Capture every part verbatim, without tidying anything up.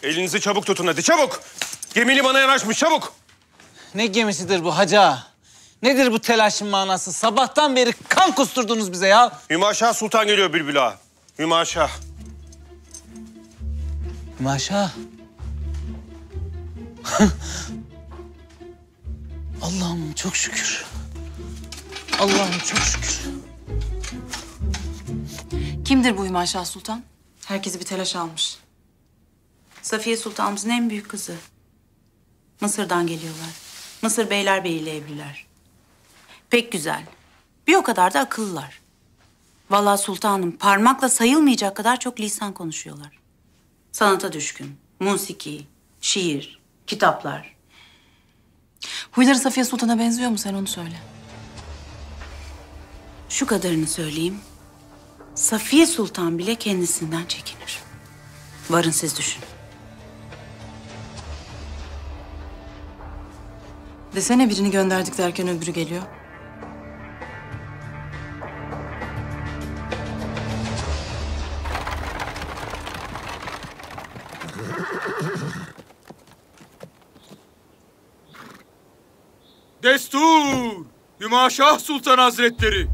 Elinizi çabuk tutun hadi çabuk. Gemi limana yanaşmış çabuk. Ne gemisidir bu hacı ağa? Nedir bu telaşın manası? Sabahtan beri kan kusturdunuz bize ya. Hümaşah Sultan geliyor Bülbül ağa. Hümaşah. Hümaşah. Allah'ım çok şükür. Allah'ım çok şükür. Kimdir bu Hümaşah Sultan? Herkesi bir telaş almış. Safiye Sultanımızın en büyük kızı. Mısır'dan geliyorlar. Mısır Beylerbeyi ile evliler. Pek güzel. Bir o kadar da akıllılar. Vallahi sultanım parmakla sayılmayacak kadar çok lisan konuşuyorlar. Sanata düşkün, musiki, şiir, kitaplar. Huyları Safiye Sultan'a benziyor mu? Sen onu söyle. Şu kadarını söyleyeyim. Safiye Sultan bile kendisinden çekinir. Varın siz düşünün. Desene birini gönderdik derken öbürü geliyor. Destur! Hümaşah Sultan Hazretleri!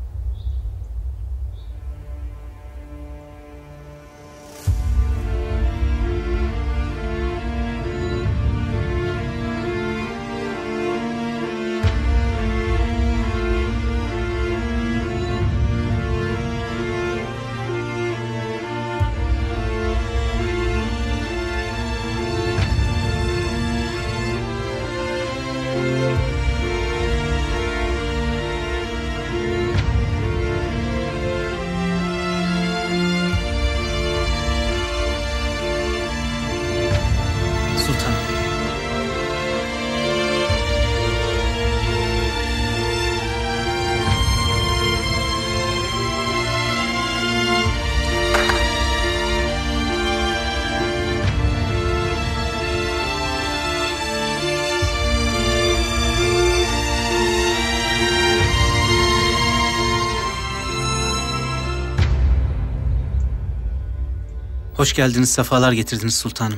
Hoş geldiniz, sefalar getirdiniz sultanım.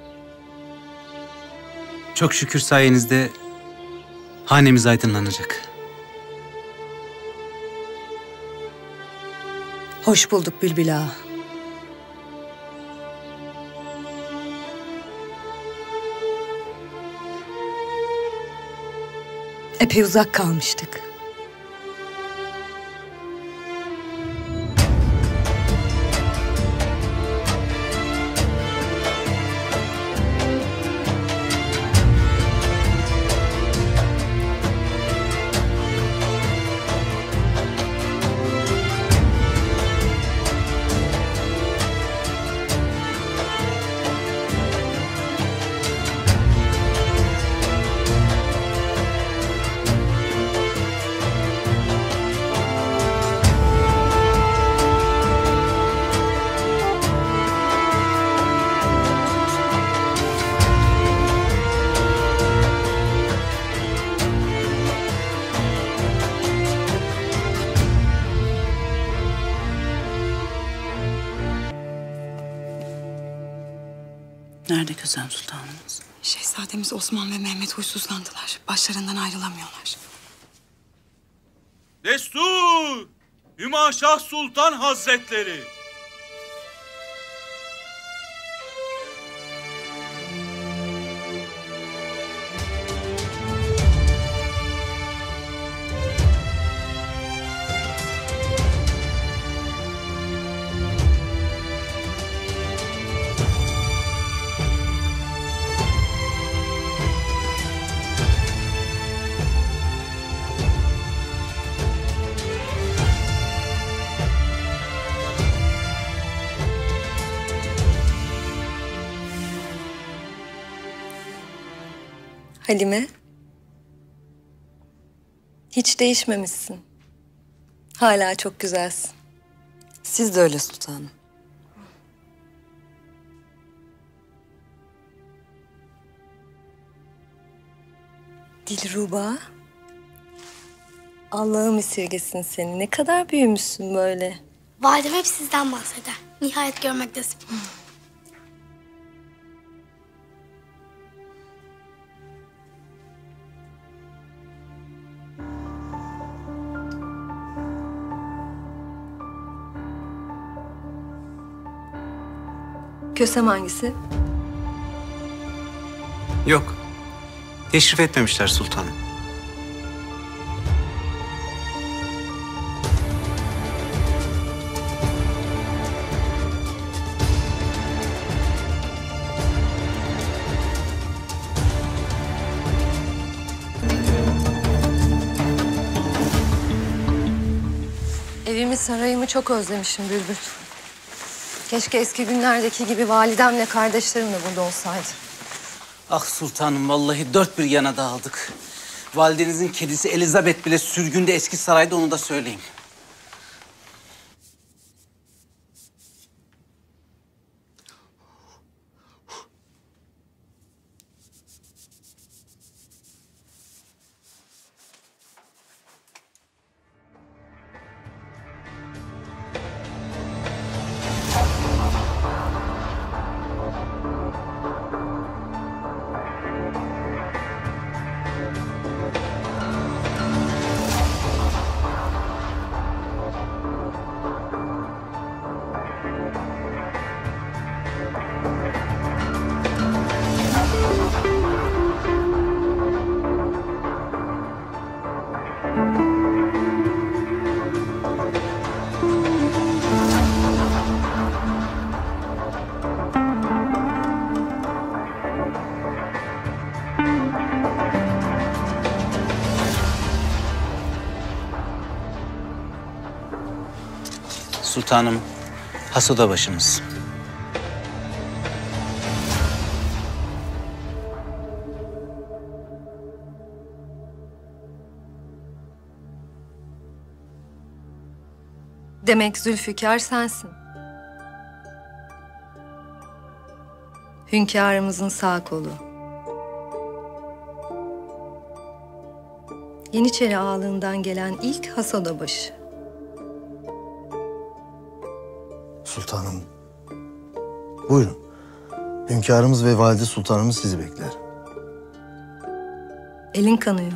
Çok şükür sayenizde hanemiz aydınlanacak. Hoş bulduk Bülbül ağa. Epey uzak kalmıştık. Nerede Kösem Sultanımız? Şehzademiz Osman ve Mehmet huysuzlandılar. Başlarından ayrılamıyorlar. Destur! Hümaşah Sultan Hazretleri! Halime, hiç değişmemişsin. Hala çok güzelsin. Siz de öyle sultanım. Dilruba, Allah'ım esirgesin seni. Ne kadar büyümüşsün böyle. Validem hep sizden bahseder. Nihayet görmek nasip. Kösem hangisi? Yok. Teşrif etmemişler sultanım. Evimi sarayımı çok özlemişim Bülbül. Keşke eski günlerdeki gibi validemle kardeşlerim de burada olsaydı. Ah sultanım, vallahi dört bir yana dağıldık. Validenizin kedisi Elizabeth bile sürgünde eski sarayda, onu da söyleyeyim. Sultanım, Hasoda başımız. Demek Zülfikar sensin. Hünkârımızın sağ kolu. Yeniçeri ağalığından gelen ilk Hasodabaşı. Sultanım, buyurun. Hünkârımız ve valide sultanımız sizi bekler. Elin kanıyor.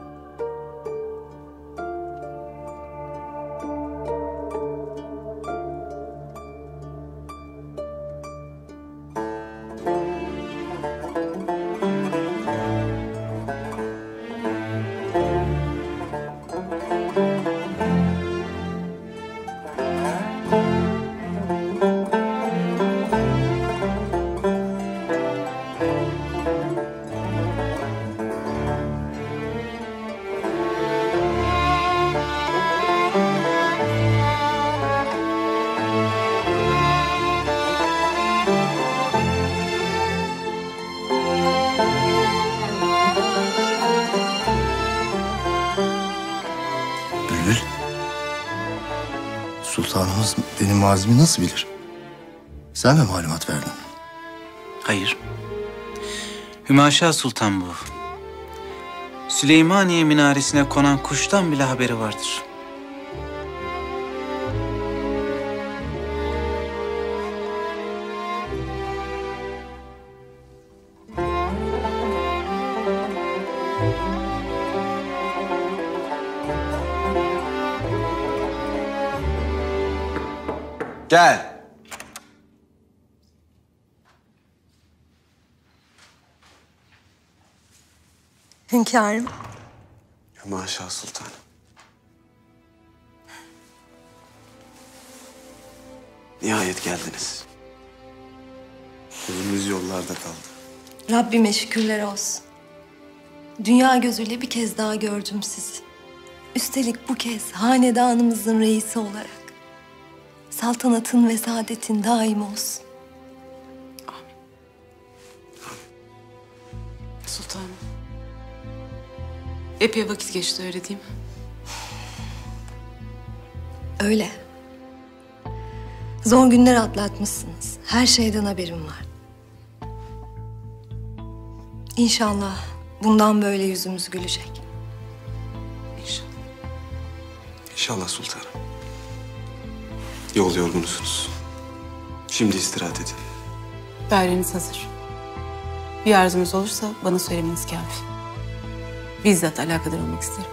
Bülbül, sultanımız benim mazimi nasıl bilir? Sen mi malumat verdin? Hayır. Hümaşa Sultan bu. Süleymaniye minaresine konan kuştan bile haberi vardır. Gel. Hünkârım. Maşallah sultanım. Nihayet geldiniz. Gözümüz yollarda kaldı. Rabbime şükürler olsun. Dünya gözüyle bir kez daha gördüm sizi. Üstelik bu kez hanedanımızın reisi olarak. Saltanatın ve saadetin daim olsun. Sultanım. Epey vakit geçti, öyle değil mi? Öyle. Zor günler atlatmışsınız. Her şeyden haberim var. İnşallah bundan böyle yüzümüz gülecek. İnşallah. İnşallah sultanım. Yol yorgunusunuz. Şimdi istirahat edin. Daireniz hazır. Bir arzunuz olursa bana söylemeniz kafi. Bizzat alakadar olmak isterim.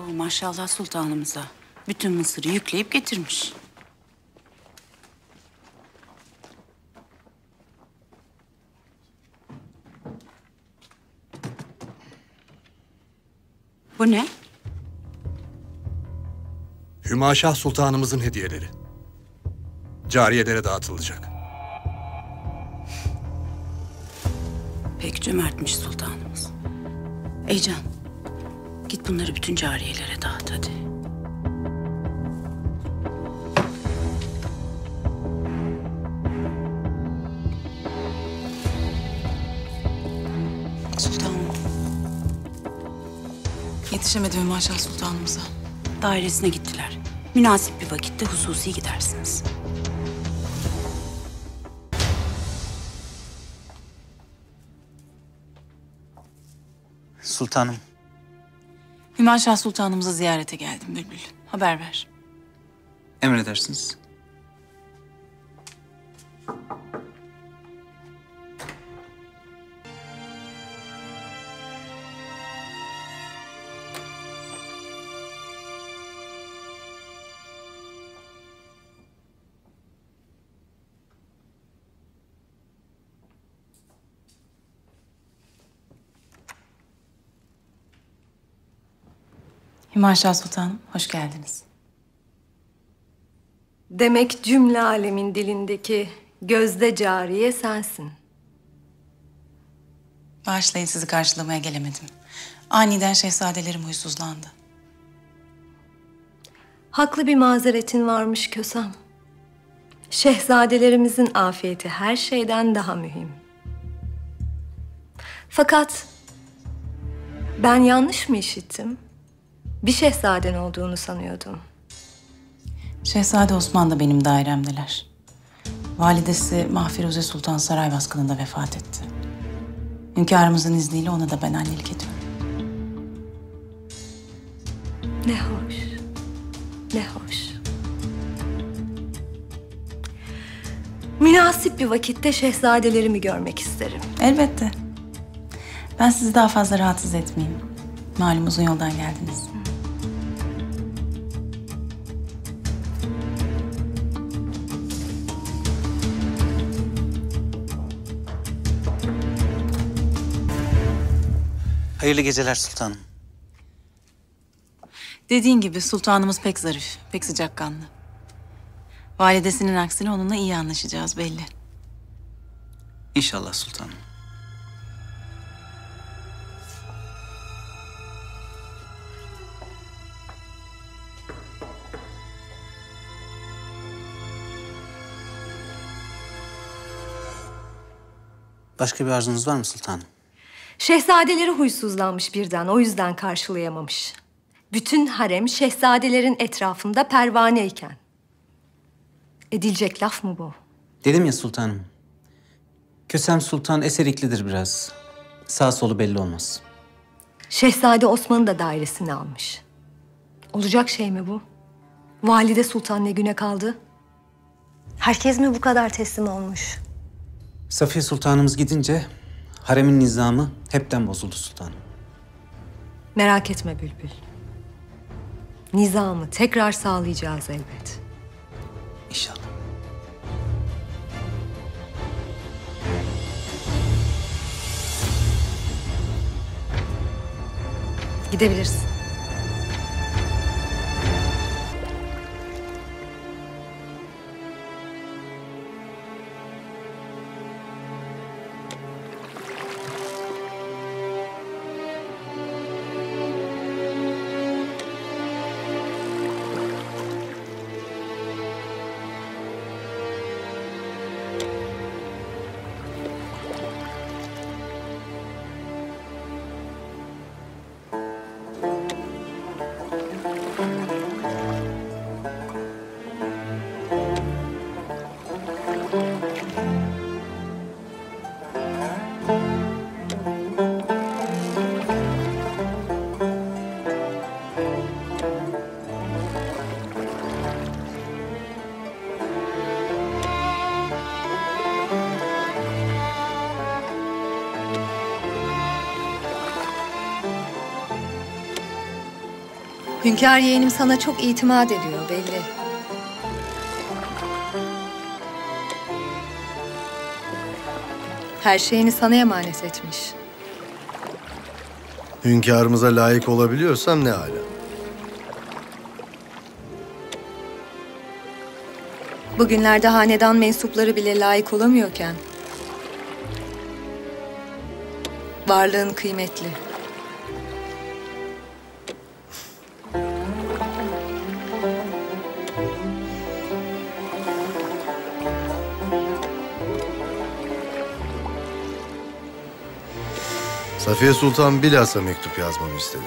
maşallah sultanımıza. Bütün Mısır'ı yükleyip getirmiş. Bu ne? Hümaşah Sultanımızın hediyeleri. Cariyelere dağıtılacak. Pek cömertmiş sultanımız. Eycan, git bunları bütün cariyelere dağıt hadi. Sultanım, Yetişemedim Hümaşah Sultanımıza. dairesine gittiler. Münasip bir vakitte hususi gidersiniz. Sultanım. Hümaşah Sultanımıza ziyarete geldim Bülbül. Haber ver. Emredersiniz. Hümaşah Sultanım, hoş geldiniz. Demek cümle alemin dilindeki gözde cariye sensin. Bağışlayın, sizi karşılamaya gelemedim. Aniden şehzadelerim huysuzlandı. Haklı bir mazeretin varmış Kösem. Şehzadelerimizin afiyeti her şeyden daha mühim. Fakat ben yanlış mı işittim? Bir şehzaden olduğunu sanıyordum. Şehzade Osman da benim dairemdeler. Validesi Mahfiruze Sultan saray baskınında vefat etti. Hünkârımızın izniyle ona da ben annelik ediyorum. Ne hoş, ne hoş. Münasip bir vakitte şehzadelerimi görmek isterim. Elbette. Ben sizi daha fazla rahatsız etmeyeyim. Malum uzun yoldan geldiniz. Hayırlı geceler sultanım. Dediğin gibi sultanımız pek zarif, pek sıcakkanlı. Validesinin aksine onunla iyi anlaşacağız belli. İnşallah sultanım. Başka bir arzunuz var mı sultanım? Şehzadeleri huysuzlanmış birden, o yüzden karşılayamamış. Bütün harem şehzadelerin etrafında pervaneyken. Edilecek laf mı bu? Dedim ya sultanım. Kösem Sultan eseriklidir biraz. Sağ solu belli olmaz. Şehzade Osman'ın da dairesini almış. Olacak şey mi bu? Valide Sultan ne güne kaldı? Herkes mi bu kadar teslim olmuş? Safiye Sultanımız gidince haremin nizamı hepten bozuldu sultanım. Merak etme Bülbül. Nizamı tekrar sağlayacağız elbet. İnşallah. Gidebilirsin. Hünkâr yeğenim sana çok itimat ediyor belli. Her şeyini sana emanet etmiş. Hünkârımıza layık olabiliyorsam ne âlâ. Bugünlerde hanedan mensupları bile layık olamıyorken varlığın kıymetli. Safiye Sultan bilhassa mektup yazmamı istedi.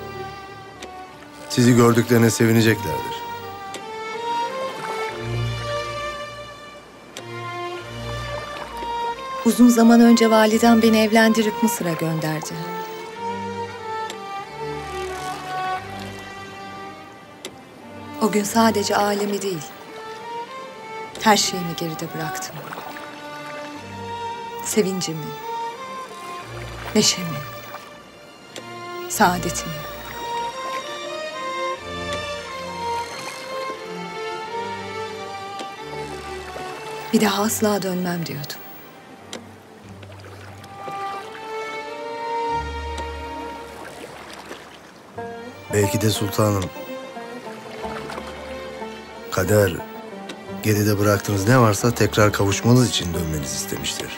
Sizi gördüklerine sevineceklerdir. Uzun zaman önce validem beni evlendirip Mısır'a gönderdi. O gün sadece alemi değil, her şeyimi geride bıraktım. Sevincimi, neşemi, saadetimi. Bir daha asla dönmem diyordum. Belki de sultanım, kader geride bıraktığınız ne varsa tekrar kavuşmanız için dönmenizi istemiştir.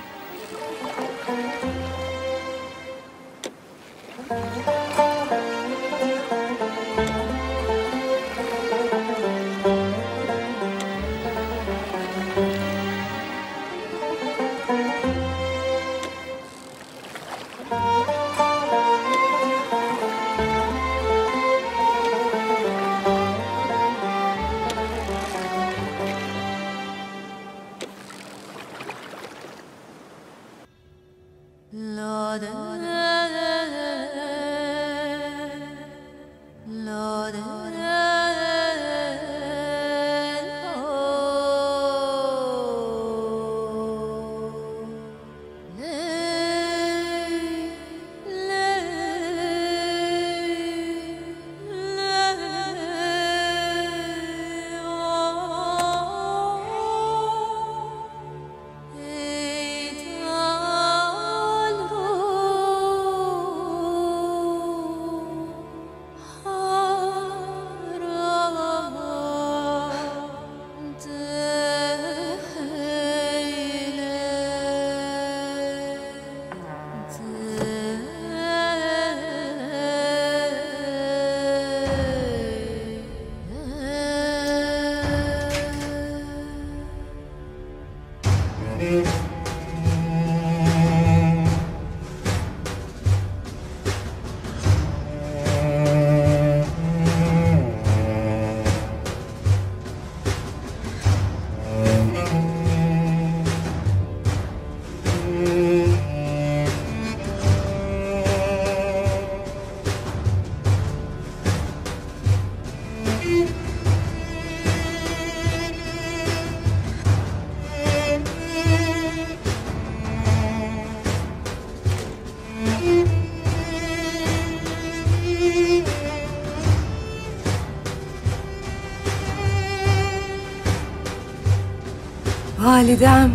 Validem.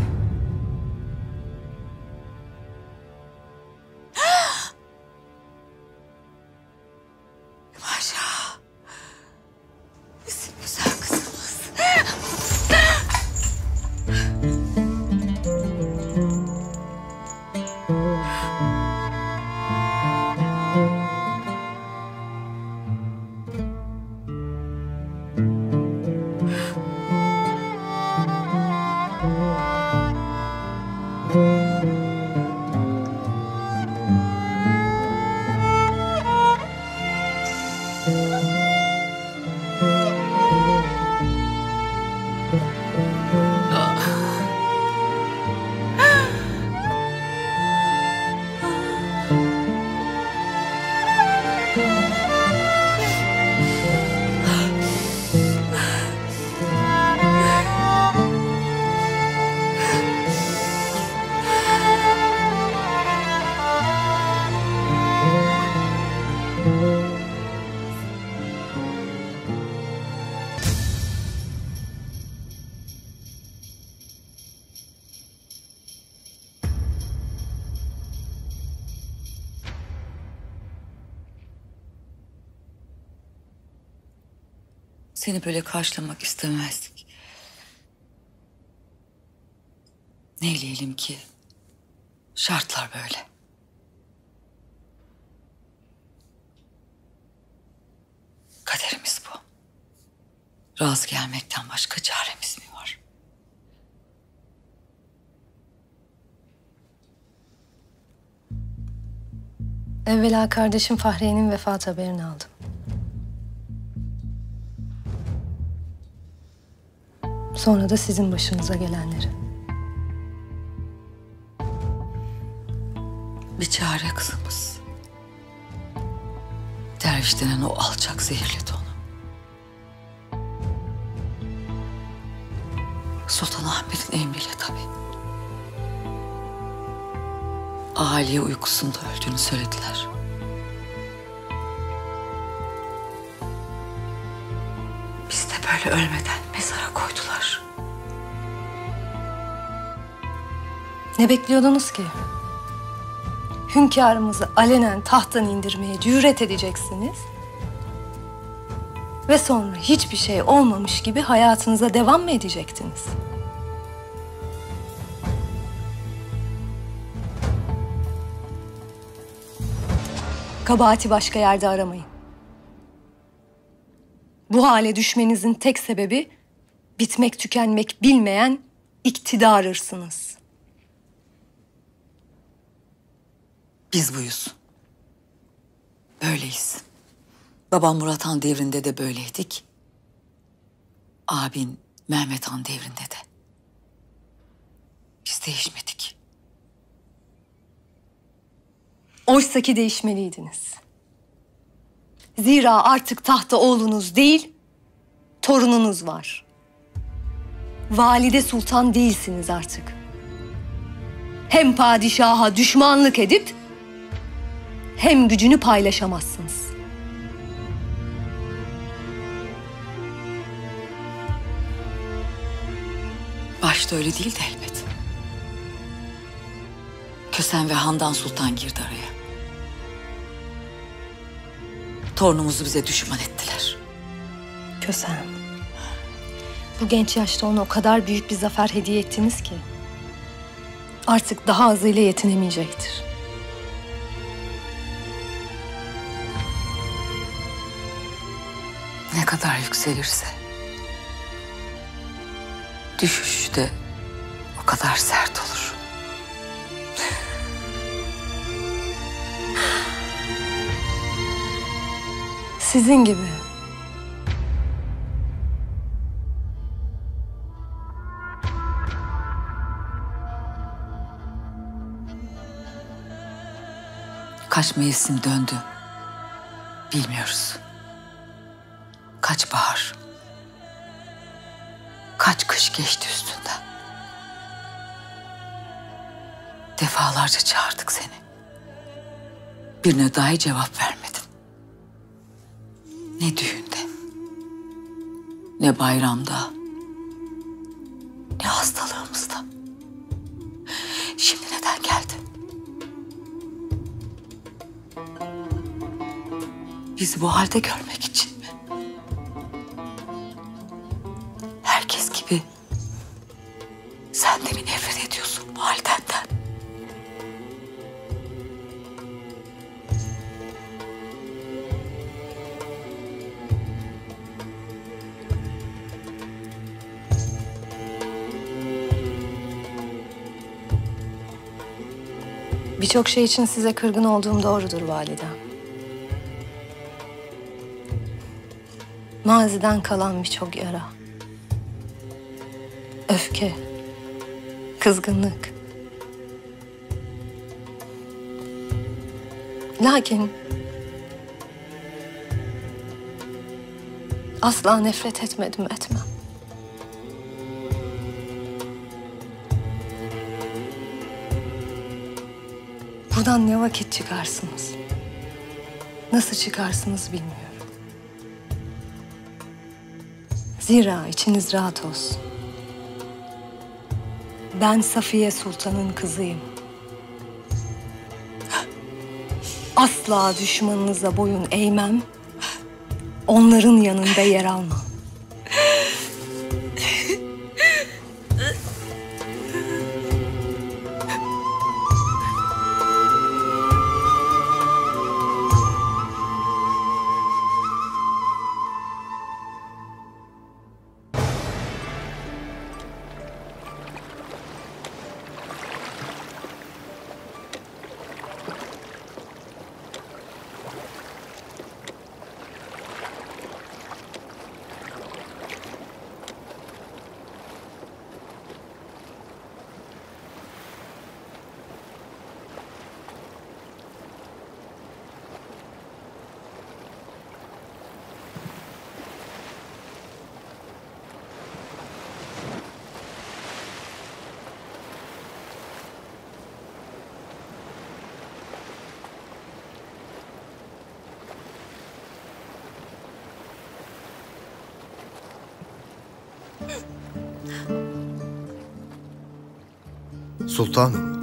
Maşa. Bizim güzel kızımız. Seni böyle karşılamak istemezdik. Neyleyelim ki? Şartlar böyle. Kaderimiz bu. Razı gelmekten başka çaremiz mi var? Evvela kardeşim Fahriye'nin vefat haberini aldım. Sonra da sizin başınıza gelenleri. Bir çare kızımız. Derviş denen o alçak zehirledi onu. Sultan Ahmet'in emriyle tabii. Ahaliye uykusunda öldüğünü söylediler. Biz de böyle ölmeden mezara koydular. Ne bekliyordunuz ki? Hünkârımızı alenen tahttan indirmeye cüret edeceksiniz. Ve sonra hiçbir şey olmamış gibi hayatınıza devam mı edecektiniz? Kabahati başka yerde aramayın. Bu hale düşmenizin tek sebebi bitmek tükenmek bilmeyen iktidar hırsınız. Biz buyuz. Böyleyiz. Babam Murat Han devrinde de böyleydik. Abin Mehmet Han devrinde de. Biz değişmedik. Oysaki değişmeliydiniz. Zira artık tahta oğlunuz değil, torununuz var. Valide Sultan değilsiniz artık. Hem padişaha düşmanlık edip hem gücünü paylaşamazsınız. Başta öyle değildi elbet. Kösen ve Handan Sultan girdi araya. Torunumuzu bize düşman ettiler. Kösen, bu genç yaşta ona o kadar büyük bir zafer hediye ettiniz ki artık daha azıyla yetinemeyecektir. Ne kadar yükselirse düşüş de o kadar sert olur. Sizin gibi. Kaç mevsim döndü bilmiyoruz. Kaç bahar, kaç kış geçti üstünden. Defalarca çağırdık seni. Birine dahi cevap vermedin. Ne düğünde, ne bayramda, ne hastalığımızda. Şimdi neden geldin? Bizi bu halde görmek için mi? Herkes gibi sen de mi nefret ediyorsun bu halden? Birçok şey için size kırgın olduğum doğrudur validem. Maziden kalan birçok yara. Öfke, kızgınlık. Lakin asla nefret etmedim, etmem. Buradan ne vakit çıkarsınız? Nasıl çıkarsınız bilmiyorum. Zira içiniz rahat olsun. Ben Safiye Sultan'ın kızıyım. Asla düşmanınıza boyun eğmem. Onların yanında yer almam. Sultanım,